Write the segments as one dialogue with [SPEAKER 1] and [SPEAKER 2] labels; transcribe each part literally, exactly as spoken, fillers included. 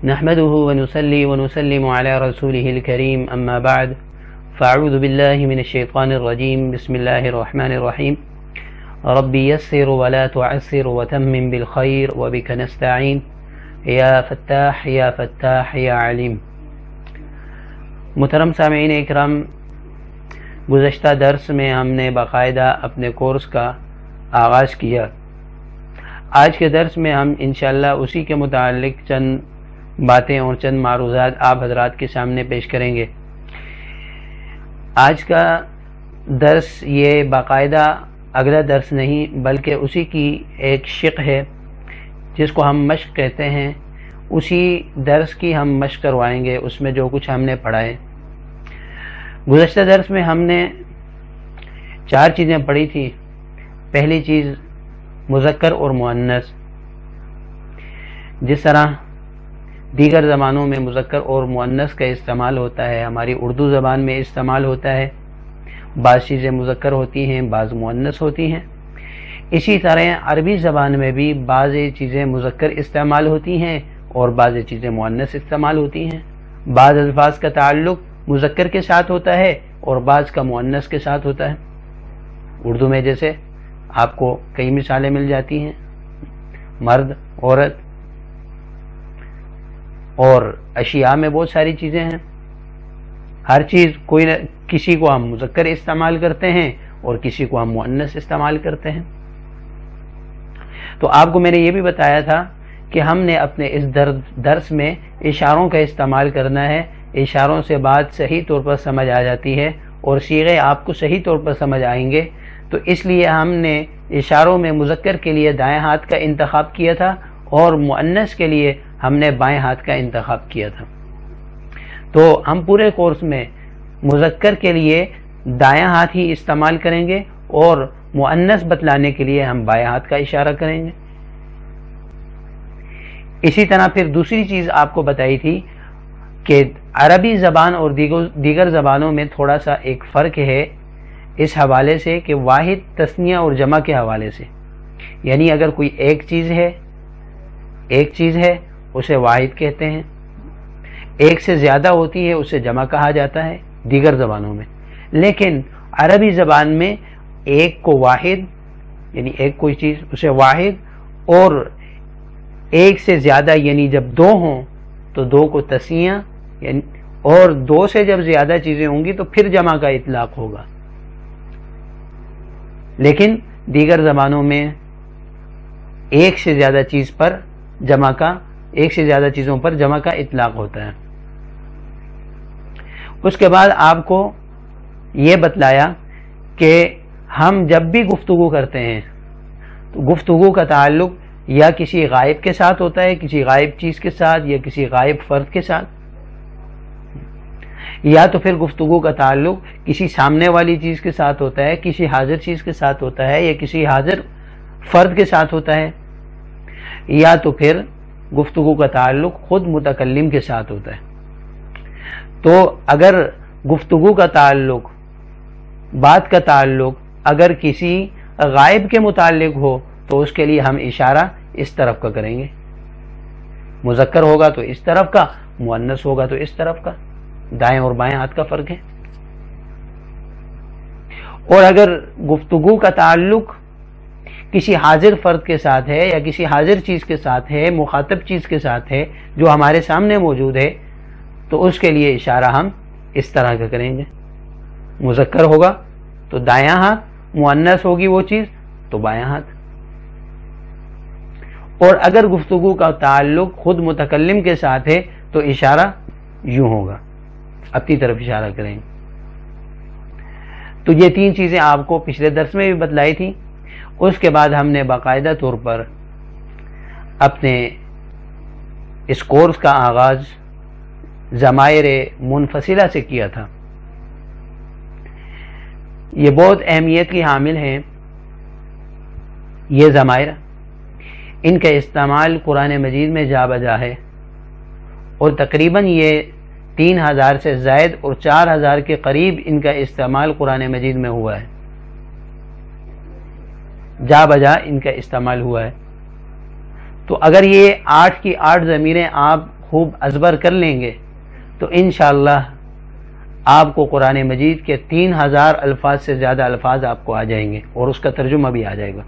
[SPEAKER 1] نحمده ونصلي ونسلم على رسوله الكريم أما بعد فأعوذ بالله من الشيطان الرجيم بسم الله الرحمن الرحيم ربي يسر ولا تعسر وتمم بالخير وبك نستعين يا فتاح يا فتاح يا عليم. محترم سامعین اکرام، گزشتہ درس میں ہم نے باقاعدہ اپنے کورس کا آغاز کیا. آج کے درس میں ہم انشاءاللہ اسی کے متعلق چند باتیں اور چند معروضات آپ حضرات کے سامنے پیش کریں گے. آج کا درس یہ باقاعدہ اگلا درس نہیں بلکہ اسی کی ایک شق ہے جس کو ہم مشق کہتے ہیں. اسی درس کی ہم مشق کروائیں گے، اس میں جو کچھ ہم نے پڑھا ہے. گزشتہ درس میں ہم نے چار چیزیں پڑھی تھی. پہلی چیز مذکر اور مؤنث. جس طرح دیگر زبانوں میں مذکر اور مؤنث کا استعمال ہوتا ہے، ہماری اردو زبان میں استعمال ہوتا ہے. بعض چیزیں مذکر ہوتی ہیں، بعض مؤنث ہوتی ہیں. اسی طرح عربی زبان میں بھی بعض چیزیں مذکر استعمال ہوتی ہیں اور بعض چیزیں مؤنث استعمال ہوتی ہیں. بعض الفاظ کا تعلق مذکر کے ساتھ ہوتا ہے اور بعض کا مؤنث کے ساتھ ہوتا ہے. اردو میں جیسے آپ کو کئی مثالیں مل جاتی ہیں، مرد، عورت، اور اشیاء میں بہت ساری چیزیں ہیں. ہر چیز کوئی نہ کسی کو ہم مذکر استعمال کرتے ہیں اور کسی کو ہم مؤنث استعمال کرتے ہیں. تو آپ کو میں نے یہ بھی بتایا تھا کہ ہم نے اپنے اس درس میں اشاروں کا استعمال کرنا ہے. اشاروں سے بات صحیح طور پر سمجھ آ جاتی ہے اور صیغے آپ کو صحیح طور پر سمجھ آئیں گے. تو اس لیے ہم نے اشاروں میں مذکر کے لیے دائیں ہاتھ کا انتخاب کیا تھا اور مؤنث کے لیے ہم نے بائیں ہاتھ کا انتخاب کیا تھا. تو ہم پورے کورس میں مذکر کے لیے دائیں ہاتھ ہی استعمال کریں گے اور مؤنث بتلانے کے لیے ہم بائیں ہاتھ کا اشارہ کریں گے. اسی طرح پھر دوسری چیز آپ کو بتائی تھی کہ عربی زبان اور دیگر زبانوں میں تھوڑا سا ایک فرق ہے اس حوالے سے کہ واحد تثنیہ اور جمع کے حوالے سے. یعنی اگر کوئی ایک چیز ہے ایک چیز ہے اسے واحد کہتے ہیں. ایک سے زیادہ ہوتی ہے اسے جمع کہا جاتا ہے دیگر زبانوں میں. لیکن عربی زبان میں ایک کو واحد یعنی ایک کوئی چیز اسے واحد، اور ایک سے زیادہ یعنی جب دو ہوں تو دو کو تثنیہ یعنی، اور دو سے جب زیادہ چیزیں ہوں گی تو پھر جمع کا اطلاق ہوگا. لیکن دیگر زبانوں میں ایک سے زیادہ چیز پر جمع کا ایک سے زیادہ چیزوں پر جمع کا اطلاق ہوتا ہے. اس کے بعد آپ کو یہ بتلایا کہ ہم جب بھی گفتگو کرتے ہیں تو گفتگو کا تعلق یا کسی غائب کے ساتھ ہوتا ہے، کسی غائب چیز کے ساتھ، یا کسی غائب فرد کے ساتھ، یا تو پھر گفتگو کا تعلق کسی سامنے والی چیز کے ساتھ ہوتا ہے، کسی حاضر چیز کے ساتھ ہوتا ہے، یا کسی حاضر فرد کے ساتھ ہوتا ہے، یا تو پھر گفتگو کا تعلق خود متکلم کے ساتھ ہوتا ہے. تو اگر گفتگو کا تعلق، بات کا تعلق اگر کسی غائب کے متعلق ہو تو اس کے لیے ہم اشارہ اس طرف کا کریں گے. مذکر ہوگا تو اس طرف کا، مؤنث ہوگا تو اس طرف کا. دائیں اور بائیں ہاتھ کا فرق ہے. اور اگر گفتگو کا تعلق کسی حاضر فرد کے ساتھ ہے یا کسی حاضر چیز کے ساتھ ہے، مخاطب چیز کے ساتھ ہے جو ہمارے سامنے موجود ہے، تو اس کے لیے اشارہ ہم اس طرح کا کریں گے. مذکر ہوگا تو دایاں ہاتھ، مؤنث ہوگی وہ چیز تو بایاں ہاتھ. اور اگر گفتگو کا تعلق خود متکلم کے ساتھ ہے تو اشارہ یوں ہوگا، اپنی طرف اشارہ کریں گے. تو یہ تین چیزیں آپ کو پچھلے درس میں بھی بتلائی تھی. اس کے بعد ہم نے باقاعدہ طور پر اپنے اس کورس کا آغاز ضمائر منفصلہ سے کیا تھا. یہ بہت اہمیت کی حامل ہیں یہ ضمائر. ان کا استعمال قرآن مجید میں جا بجا ہے اور تقریباً یہ تین ہزار سے زائد اور چار ہزار کے قریب ان کا استعمال قرآن مجید میں ہوا ہے. جا بجا ان کا استعمال ہوا ہے. تو اگر یہ آٹھ کی آٹھ ضمیریں آپ خوب ازبر کر لیں گے تو انشاءاللہ آپ کو قرآن مجید کے تین ہزار الفاظ سے زیادہ الفاظ آپ کو آ جائیں گے اور اس کا ترجمہ بھی آ جائے گا۔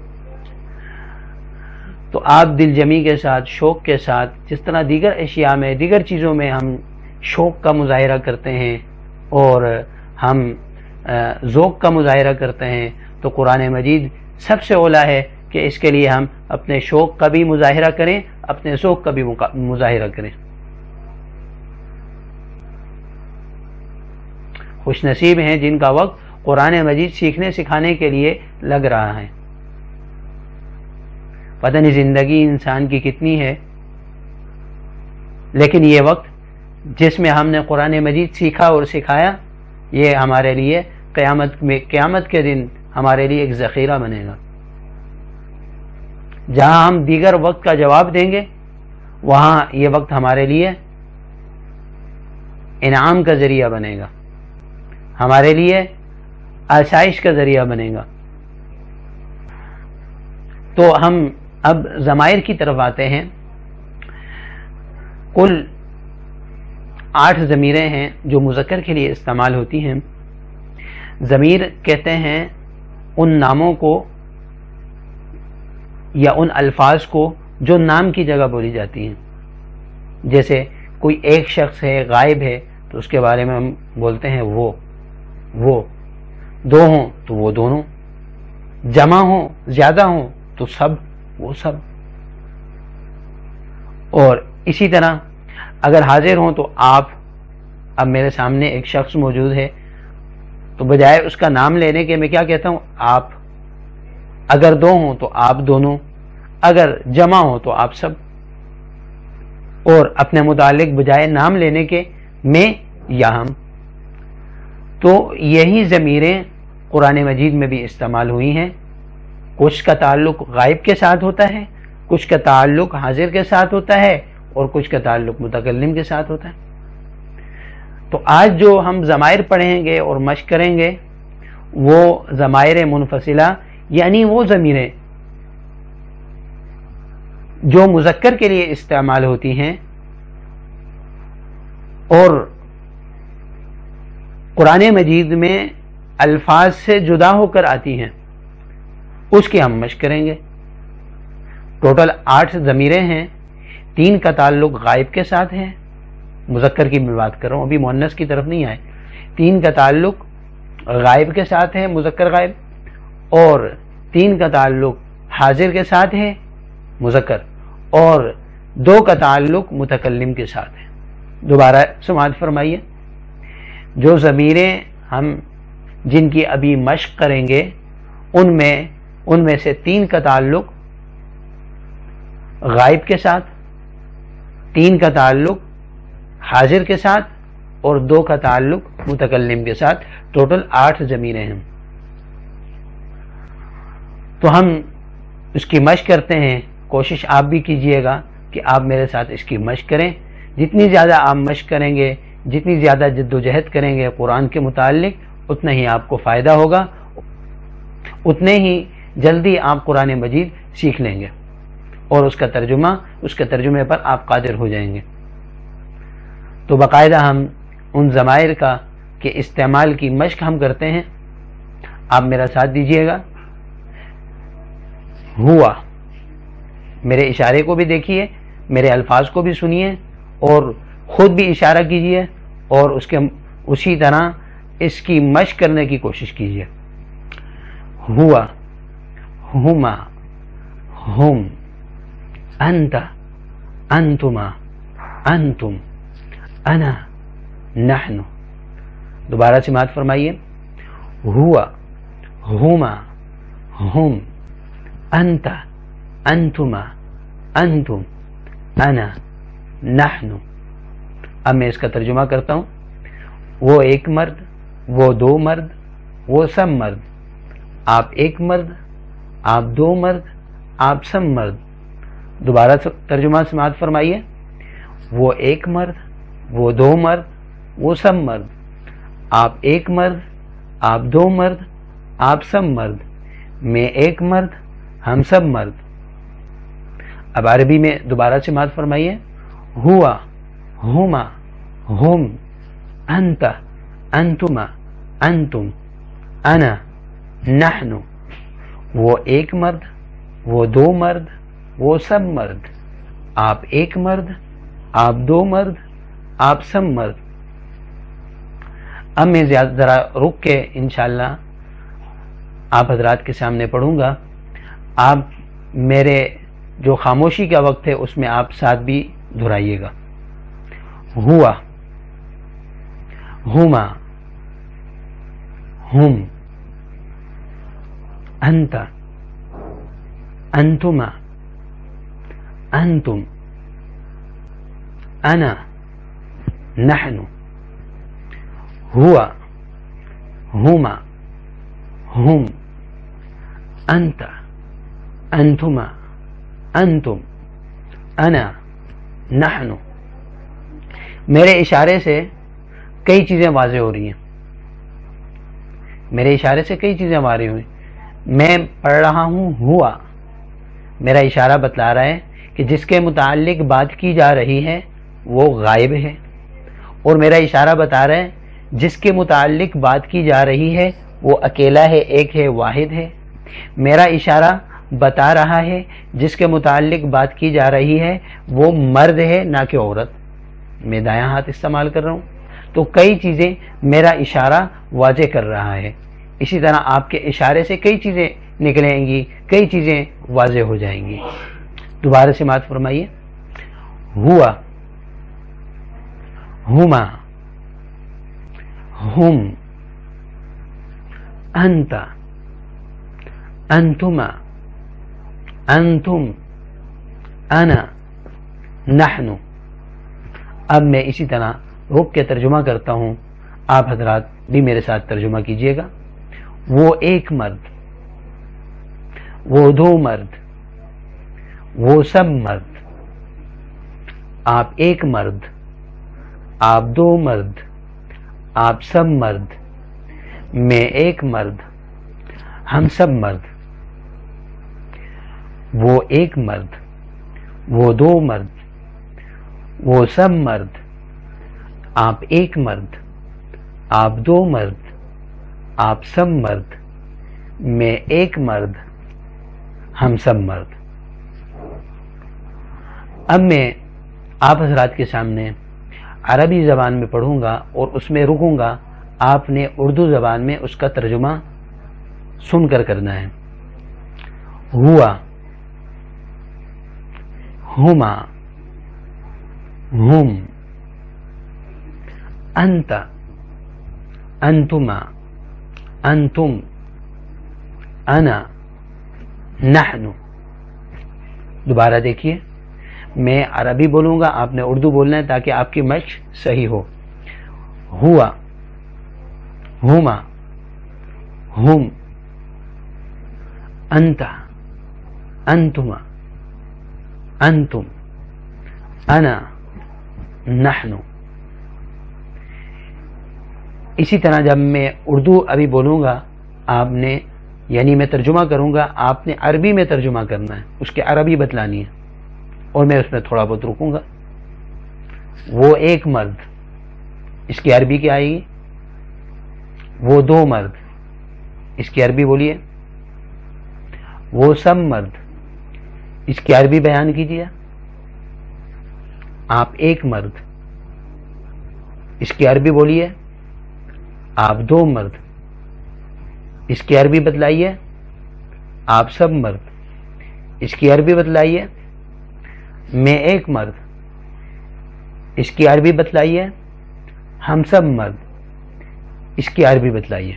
[SPEAKER 1] تو آپ دل جمی کے ساتھ، شوق کے ساتھ، جس طرح دیگر اشیاء میں، دیگر چیزوں میں ہم شوق کا مظاہرہ کرتے ہیں اور ہم ذوق کا مظاہرہ کرتے ہیں، تو قرآن مجید سب سے اولا ہے کہ اس کے لیے ہم اپنے شوق کا بھی مظاہرہ کریں، اپنے ذوق کا بھی مظاہرہ کریں۔ خوش نصیب ہیں جن کا وقت قرآن مجید سیکھنے سکھانے کے لیے لگ رہا ہے۔ پتہ نہیں زندگی انسان کی کتنی ہے، لیکن یہ وقت جس میں ہم نے قرآن مجید سیکھا اور سکھایا، یہ ہمارے لیے قیامت میں قیامت کے دن ہمارے لیے ایک ذخیرہ بنے گا۔ جہاں ہم دیگر وقت کا جواب دیں گے، وہاں یہ وقت ہمارے لیے انعام کا ذریعہ بنے گا، ہمارے لیے آسائش کا ذریعہ بنے گا۔ تو ہم اب ضمائر کی طرف آتے ہیں۔ کل آٹھ ضمیریں ہیں جو مذکر کے لیے استعمال ہوتی ہیں۔ ضمیر کہتے ہیں ان ناموں کو یا ان الفاظ کو جو نام کی جگہ بولی جاتی ہیں۔ جیسے کوئی ایک شخص ہے، غائب ہے، تو اس کے بارے میں ہم بولتے ہیں وہ وہ دو ہوں تو وہ دونوں، جمع ہوں، زیادہ ہوں تو سب وہ سب۔ اور اسی طرح اگر حاضر ہوں تو آپ، اب میرے سامنے ایک شخص موجود ہے تو بجائے اس کا نام لینے کے میں کیا کہتا ہوں؟ آپ۔ اگر دو ہوں تو آپ دونوں، اگر جمع ہوں تو آپ سب۔ اور اپنے متعلق بجائے نام لینے کے میں یا ہم۔ تو یہی ضمیریں قرآن مجید میں بھی استعمال ہوئی ہیں۔ کچھ کا تعلق غائب کے ساتھ ہوتا ہے، کچھ کا تعلق حاضر کے ساتھ ہوتا ہے، اور کچھ کا تعلق متکلم کے ساتھ ہوتا ہے۔ تو آج جو ہم ضمائر پڑھیں گے اور مشق کریں گے وہ ضمائر منفصلہ، یعنی وہ ضمیریں جو مذکر کے لیے استعمال ہوتی ہیں اور قرآن مجید میں الفاظ سے جدا ہو کر آتی ہیں، اس کی ہم مشق کریں گے۔ ٹوٹل آٹھ ضمیریں ہیں۔ تین کا تعلق غائب کے ساتھ ہے، مذکر کی میں بات کر رہا ہوں، ابھی مؤنث کی طرف نہیں آئے۔ تین کا تعلق غائب کے ساتھ ہے، مذکر غائب، اور تین کا تعلق حاضر کے ساتھ ہے، مذکر، اور دو کا تعلق متکلم کے ساتھ ہے۔ دوبارہ سماعت فرمائیے۔ جو ضمیریں ہم جن کی ابھی مشق کریں گے ان میں ان میں سے تین کا تعلق غائب کے ساتھ، تین کا تعلق حاضر کے ساتھ، اور دو کا تعلق متکلم کے ساتھ۔ ٹوٹل آٹھ ضمیریں ہیں۔ تو ہم اس کی مشق کرتے ہیں۔ کوشش آپ بھی کیجئے گا کہ آپ میرے ساتھ اس کی مشق کریں۔ جتنی زیادہ آپ مشق کریں گے، جتنی زیادہ جد و جہد کریں گے قرآن کے متعلق، اتنا ہی آپ کو فائدہ ہوگا، اتنے ہی جلدی آپ قرآن مجید سیکھ لیں گے اور اس کا ترجمہ اس کے ترجمے پر آپ قادر ہو جائیں گے۔ تو باقاعدہ ہم ان ضمائر کا کے استعمال کی مشق ہم کرتے ہیں۔ آپ میرا ساتھ دیجئے گا۔ ہوا، میرے اشارے کو بھی دیکھیے، میرے الفاظ کو بھی سنیے اور خود بھی اشارہ کیجئے اور اس کے اسی طرح اس کی مشق کرنے کی کوشش کیجئے۔ ہوا، ہما، ہم، انت، انتما، انتم، انا، نحن۔ دوبارہ سماعت فرمائیے۔ ہوا، ہما، ہم، انت، انتما، انتم، انا، نحن۔ اب میں اس کا ترجمہ کرتا ہوں۔ وہ ایک مرد، وہ دو مرد، وہ سب مرد۔ آپ ایک مرد، آپ دو مرد، آپ سب مرد۔ دوبارہ ترجمہ سماعت فرمائیے۔ وہ ایک مرد، وہ دو مرد، وہ سب مرد۔ آپ ایک مرد، آپ دو مرد، آپ سب مرد۔ میں ایک مرد، ہم سب مرد۔ اب عربی میں دوبارہ سماعت فرمائیے۔ हुआ, हुमा, हुम, अंत, अंतुमा, अंतुम, अना, नहनु। वो एक मर्द, वो दो मर्द, वो सब मर्द। आप एक मर्द, आप दो मर्द, आप सब मर्द। अब मैं ज़रा रुक के इंशाअल्लाह आप हजरात के सामने पढ़ूंगा। आप मेरे जो खामोशी का वक्त है उसमें आप साथ भी दोहराइएगा। हुआ, हुमा, हुम, अंत, अंतुमा, अंतुम, अना, नहनु। हुआ, हुमा, हुम, अंत, अंतुमा, अंतुम, अना, नहनु। मेरे इशारे से कई चीजें वाज़ेह हो रही हैं। मेरे इशारे से कई चीजें वाज़ेह हुई। मैं पढ़ रहा हूं हुआ, मेरा इशारा बतला रहा है कि जिसके मुताल्लिक बात की जा रही है वो गायब है, और मेरा इशारा बता रहा है जिसके मुताल्लिक बात की जा रही है वो अकेला है, एक है, वाहिद है। मेरा इशारा बता रहा है जिसके मुताल्लिक बात की जा रही है वो मर्द है, ना कि औरत। मैं दायां हाथ इस्तेमाल कर रहा हूं, तो कई चीजें मेरा इशारा वाज़ेह कर रहा है। इसी तरह आपके इशारे से कई चीजें निकलेंगी, कई चीजें वाज़ेह हो जाएंगी। दोबारा से बात फरमाइए। हुआ, हुमा, हुम, अंत, अंतुमा, अंतुम, अना, नहनु। अब मैं इसी तरह रुक के तर्जुमा करता हूं, आप हजरात भी मेरे साथ तर्जुमा कीजिएगा। वो एक मर्द, वो दो मर्द, वो सब मर्द। आप एक मर्द, आप दो मर्द, आप सब मर्द। मैं एक मर्द, हम सब मर्द। वो एक मर्द, वो दो मर्द, वो सब मर्द। आप एक मर्द, आप दो मर्द, आप सब मर्द। मैं एक मर्द, हम सब मर्द। अब मैं आप हजरात के सामने अरबी ज़बान में पढ़ूंगा और उसमें रुकूंगा। आपने उर्दू ज़बान में उसका तर्जुमा सुनकर करना है। हुआ, हुमा, हुम, अंत, अंतुमा, अंतुम, अना, नहनु। दोबारा देखिए, मैं अरबी बोलूंगा, आपने उर्दू बोलना है ताकि आपकी मश्क सही हो। हुआ, हुमा, हुम, अंत, अंतुमा, अंतुम, अना, नहनु। इसी तरह जब मैं उर्दू अभी बोलूंगा, आपने यानी मैं तर्जुमा करूंगा, आपने अरबी में तर्जुमा करना है, उसके अरबी बतलानी है, और मैं उसमें थोड़ा बहुत रुकूंगा। वो एक मर्द, इसकी अरबी क्या आएगी? वो दो मर्द, इसकी अरबी बोलिए। वो सब मर्द, इसकी अरबी बयान कीजिए। आप एक मर्द, इसकी अरबी बोलिए। आप दो मर्द, इसकी अरबी बतलाइए। आप सब मर्द, इसकी अरबी बतलाइए। मैं एक मर्द, इसकी अरबी बतलाइए। हम सब मर्द, इसकी अरबी बतलाइए।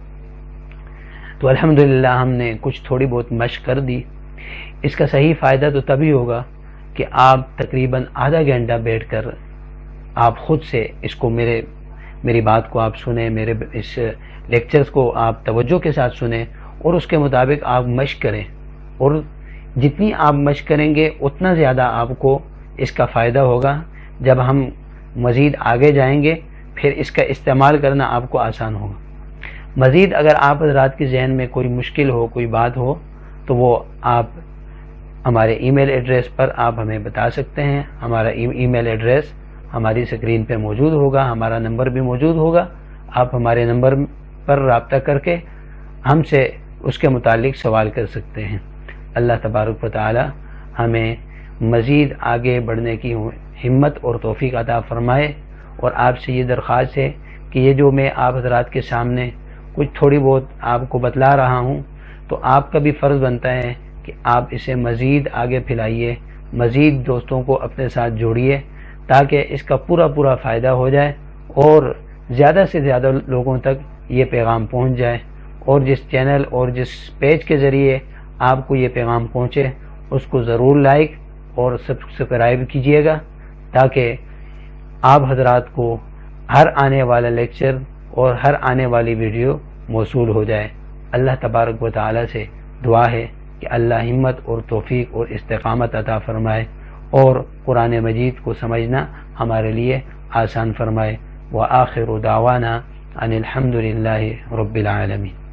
[SPEAKER 1] तो अल्हम्दुलिल्लाह हमने कुछ थोड़ी बहुत मशक कर दी। इसका सही फ़ायदा तो तभी होगा कि आप तकरीबन आधा घंटा बैठकर आप ख़ुद से इसको मेरे मेरी बात को आप सुने, मेरे इस लेक्चर्स को आप तवज्जो के साथ सुने और उसके मुताबिक आप मशक करें। और जितनी आप मशक करेंगे उतना ज़्यादा आपको इसका फ़ायदा होगा। जब हम मज़ीद आगे जाएंगे फिर इसका इस्तेमाल करना आपको आसान होगा। मज़ीद अगर आप हज़रात के ज़हन में कोई मुश्किल हो, कोई बात हो, तो वो आप ہمارے ای میل ایڈریس پر آپ ہمیں بتا سکتے ہیں. ہمارا ای میل ایڈریس ہماری اسکرین پہ موجود ہوگا, ہمارا نمبر بھی موجود ہوگا. آپ ہمارے نمبر پر رابطہ کر کے ہم سے اس کے متعلق سوال کر سکتے ہیں. اللہ تبارک و تعالی ہمیں مزید آگے بڑھنے کی ہمت اور توفیق عطا فرمائے. اور آپ سے یہ درخواست ہے کہ یہ جو میں آپ حضرات کے سامنے کچھ تھوڑی بہت آپ کو بتلا رہا ہوں, تو آپ کا بھی فرض بنتا ہے کہ آپ اسے مزید آگے پھیلائیے, مزید دوستوں کو اپنے ساتھ جوڑیے, تاکہ اس کا پورا پورا فائدہ ہو جائے اور زیادہ سے زیادہ لوگوں تک یہ پیغام پہنچ جائے. اور جس چینل اور جس پیج کے ذریعے آپ کو یہ پیغام پہنچے اس کو ضرور لائک اور سبسکرائب کیجئے گا, تاکہ آپ حضرات کو ہر آنے والا لیکچر اور ہر آنے والی ویڈیو موصول ہو جائے. اللہ تبارک و تعالی سے دعا ہے کہ اللہ ہمت اور توفیق اور استقامت عطا فرمائے اور قرآن مجید کو سمجھنا ہمارے لیے آسان فرمائے. وآخر دعوانا ان الحمد للہ رب العالمین.